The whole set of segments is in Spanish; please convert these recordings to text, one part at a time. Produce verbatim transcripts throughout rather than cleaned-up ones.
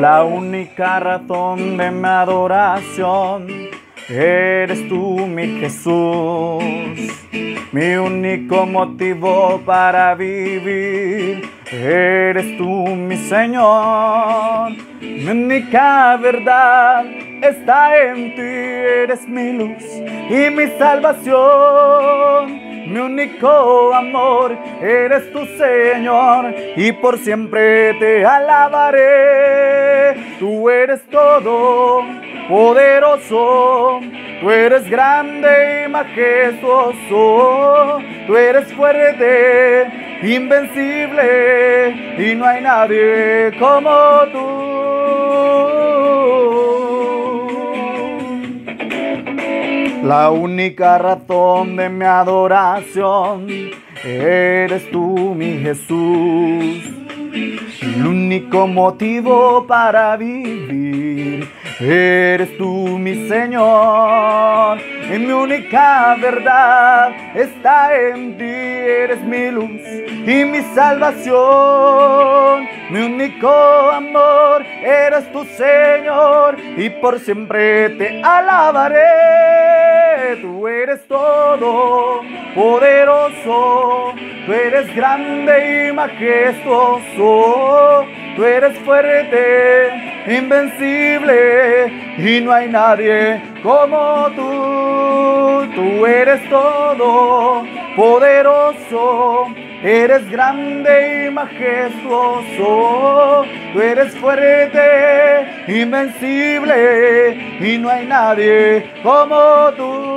La única razón de mi adoración eres tú, mi Jesús. Mi único motivo para vivir eres tú, mi Señor. Mi única verdad está en ti, eres mi luz y mi salvación. Mi único amor eres tu Señor, y por siempre te alabaré. Tú eres todo poderoso, tú eres grande y majestuoso, tú eres fuerte, invencible, y no hay nadie como tú. La única razón de mi adoración eres tú, mi Jesús. El único motivo para vivir eres tú, mi Señor. Y mi única verdad está en ti, eres mi luz y mi salvación. Mi único amor eres tu Señor, y por siempre te alabaré. Tú eres todo poderoso, tú eres grande y majestuoso, tú eres fuerte, invencible, y no hay nadie como tú. Tú eres todo poderoso, eres grande y majestuoso, tú eres fuerte, invencible, y no hay nadie como tú.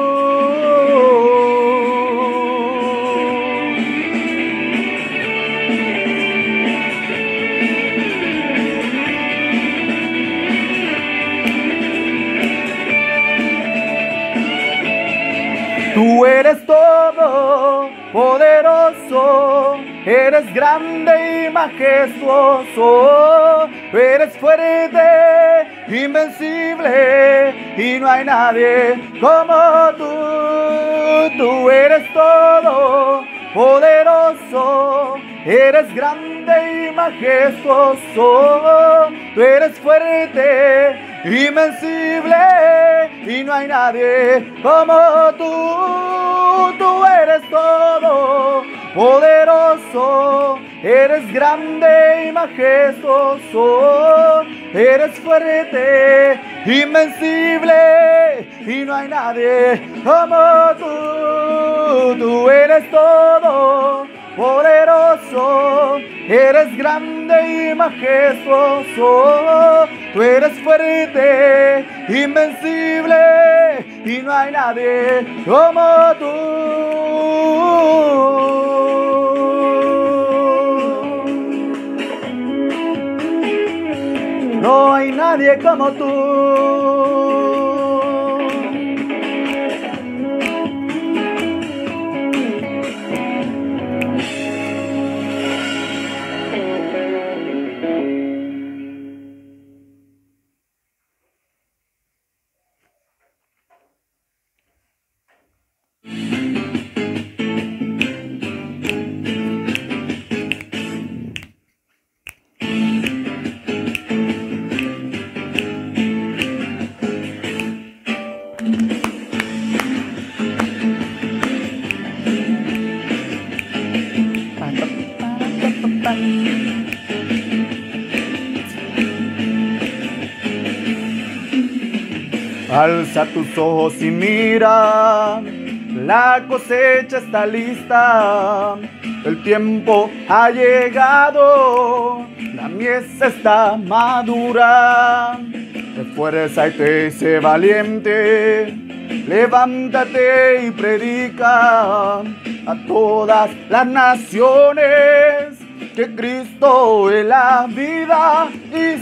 Tú eres todo poderoso, eres grande y majestuoso, eres fuerte, invencible, y no hay nadie como tú. Tú eres todo poderoso, eres grande y majestuoso, tú eres fuerte, invencible, y no hay nadie como tú. Tú eres todo poderoso, eres grande y majestuoso, eres fuerte, invencible, y no hay nadie como tú. Tú eres todo poderoso, eres grande y majestuoso, tú eres fuerte, invencible, y no hay nadie como tú. No hay nadie como tú. Alza tus ojos y mira, la cosecha está lista, el tiempo ha llegado, la mies está madura. Esfuérzate, sé valiente, levántate y predica a todas las naciones que Cristo es la vida y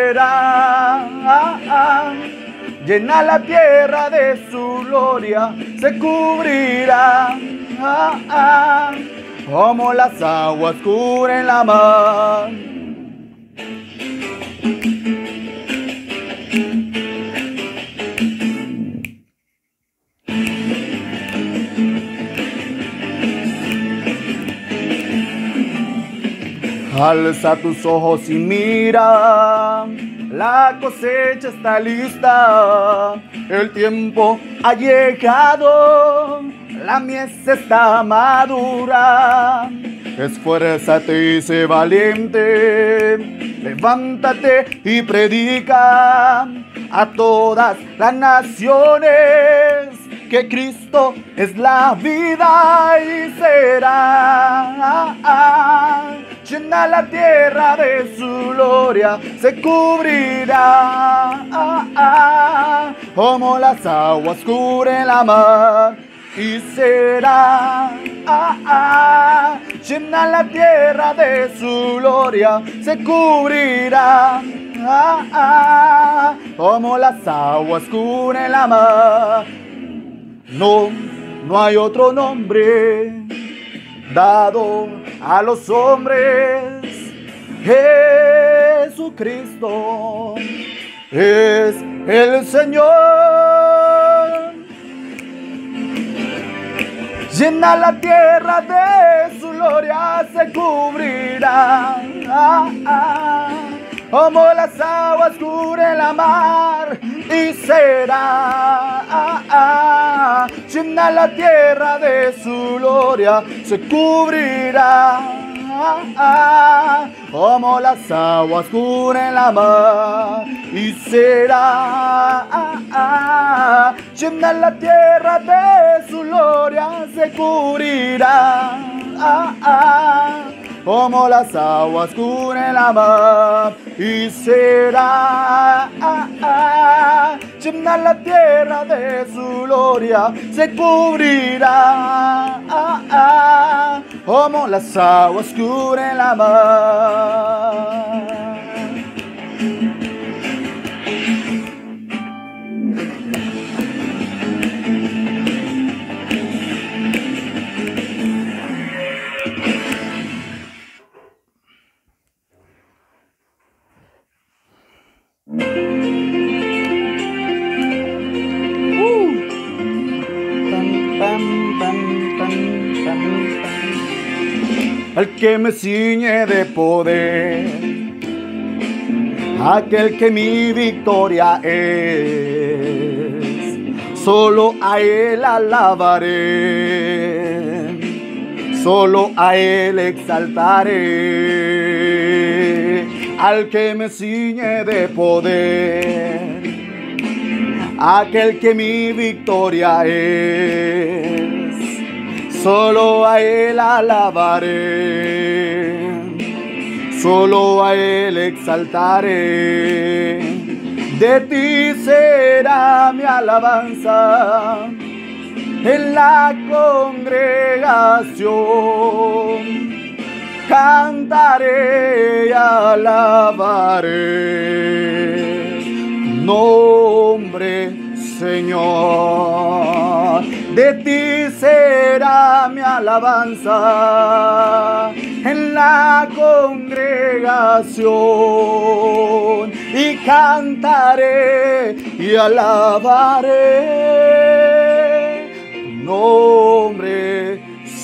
será. Llena la tierra de su gloria, se cubrirá, ah, ah, como las aguas cubren la mar. Alza tus ojos y mira, la cosecha está lista, el tiempo ha llegado, la mies está madura. Esfuérzate y sé valiente, levántate y predica a todas las naciones que Cristo es la vida y será. Llena la tierra de su gloria, se cubrirá como las aguas cubren la mar y será. Llena la tierra de su gloria, se cubrirá como las aguas cubren la mar. No, no hay otro nombre dado a los hombres. Jesucristo es el Señor. Llena la tierra de su gloria, se cubrirá como las aguas cubren la mar y será. Llena la tierra de su gloria, se cubrirá como las aguas cubren la mar y será. Llena la tierra de su gloria, se cubrirá como las aguas cubren la mar y será. Llena la tierra de su gloria, se cubrirá como las aguas cubren la mar. Al que me ciñe de poder, aquel que mi victoria es, solo a él alabaré, solo a él exaltaré. Al que me ciñe de poder, aquel que mi victoria es, solo a él alabaré, solo a él exaltaré. De ti será mi alabanza en la congregación. Cantaré y alabaré tu nombre, Señor. De ti será mi alabanza en la congregación y cantaré y alabaré tu nombre,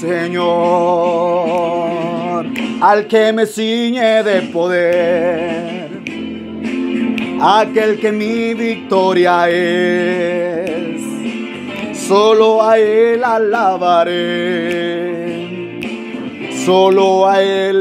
Señor. Al que me ciñe de poder, aquel que mi victoria es, solo a él alabaré, solo a él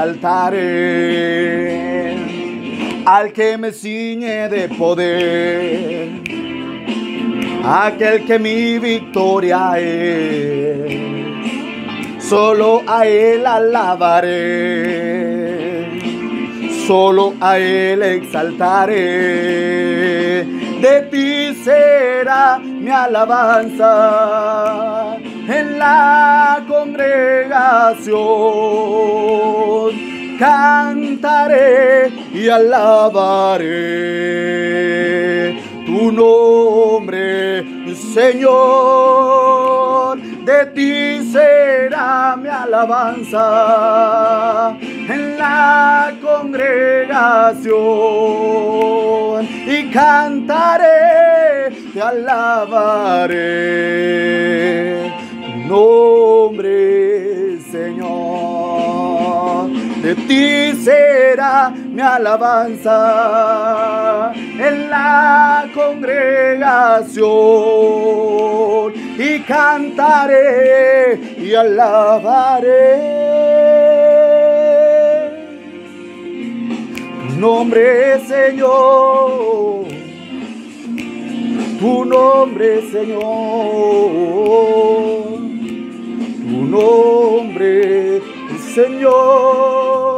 exaltaré. Al que me ciñe de poder, aquel que mi victoria es, solo a él alabaré, solo a él exaltaré. De ti será mi alabanza en la congregación. Cantaré y alabaré tu nombre, Señor. De ti será mi alabanza en la congregación y cantaré, te alabaré tu nombre, Señor. de ti será mi alabanza en la congregación, y cantaré y alabaré tu nombre, Señor, tu nombre, Señor, tu nombre, Señor.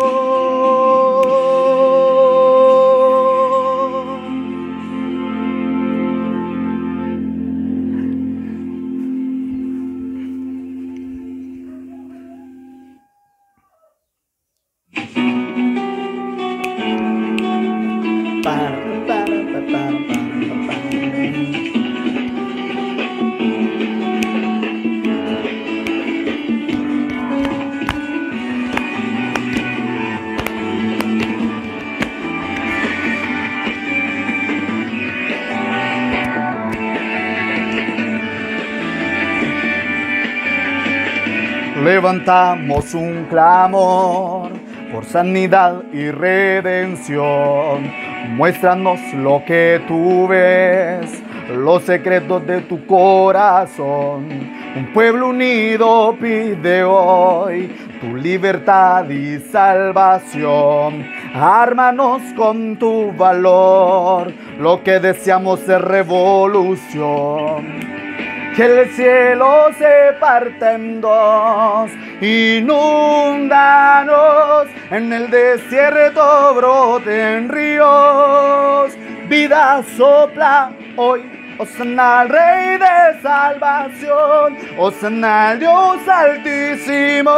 Levantamos un clamor por sanidad y redención. Muéstranos lo que tú ves, los secretos de tu corazón. Un pueblo unido pide hoy tu libertad y salvación. Ármanos con tu valor, lo que deseamos es revolución. Que el cielo se parte en dos, inúndanos, en el desierto broten ríos. Vida sopla hoy, Hosana al Rey de salvación, Hosana al Dios altísimo,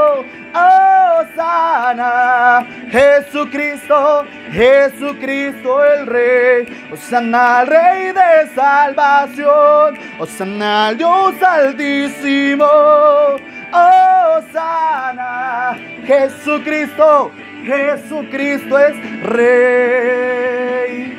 Hosana, Jesucristo, Jesucristo el Rey, Hosana al Rey de salvación, Hosana al Dios altísimo, Hosana, Jesucristo, Jesucristo es Rey.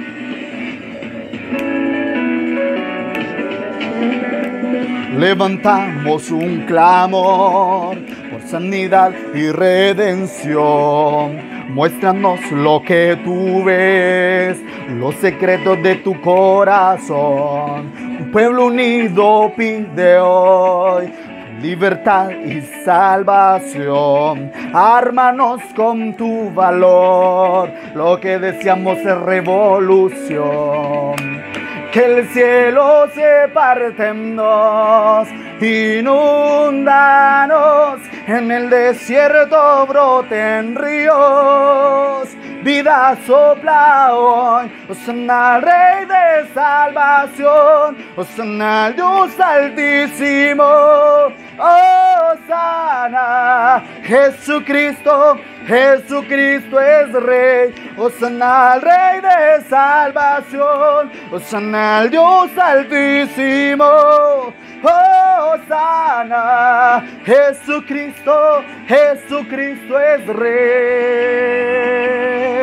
Levantamos un clamor por sanidad y redención. Muéstranos lo que tú ves, los secretos de tu corazón. Un pueblo unido pide hoy libertad y salvación. Ármanos con tu valor, lo que deseamos es revolución. Que el cielo se parte en dos, inúndanos, en el desierto broten ríos. Vida sopla hoy, Hosana al Rey de salvación, Hosana al Dios altísimo, Hosana, Jesucristo, Jesucristo es Rey, Hosana al Rey de salvación, Hosana al Dios altísimo, Hosana, Jesucristo, Jesucristo es Rey.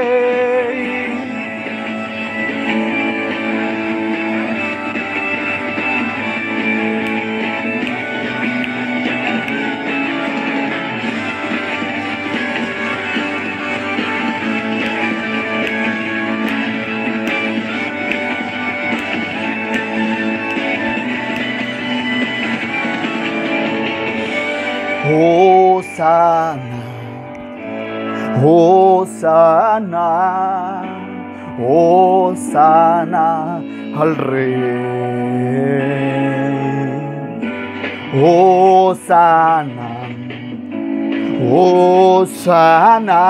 Hosana, Hosana, Hosana al Rey. Hosana, Hosana,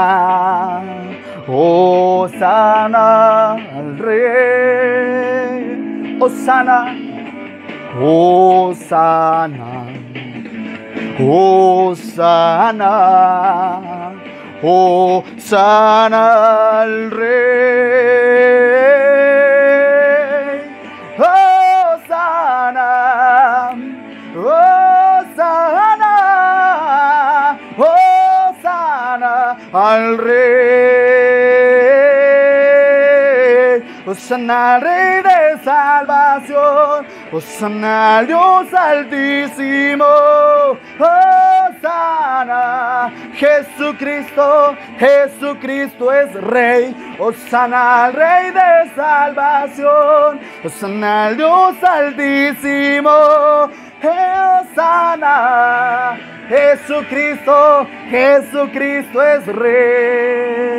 Hosana al Rey. Hosana, Hosana, Hosana, Hosana al Rey. Hosana, Hosana, Hosana al Rey. Hosana al Rey de salvación. Hosana al Dios altísimo. Hosana, Jesucristo, Jesucristo es Rey. Hosana al Rey de salvación. Hosana al Dios altísimo. Hosana, Jesucristo, Jesucristo es Rey.